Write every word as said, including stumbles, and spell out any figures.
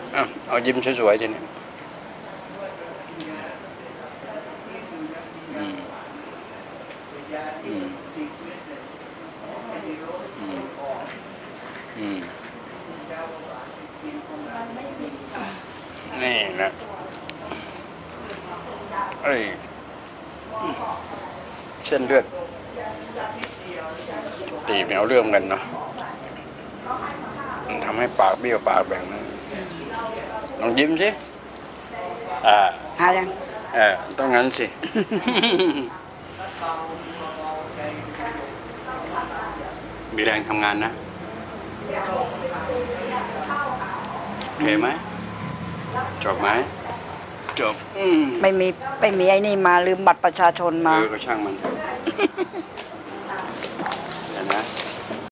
เอาเอายิ้มสวยๆทีนี้อืมอืมอืมอืมนี่นะเอ้ยเส้นเลือดตีบเอาเรื่องกันเนาะมันทำให้ปากเบี้ยวปากแบ่งนะลองยิ้มสิอ่าหายังเออต้องงั้นสิ มีแรงทำงานนะโอเคไหมจบไหมจบไม่มีไม่มีไอ้นี่มาลืมบัตรประชาชนมาเออก็ช่างมัน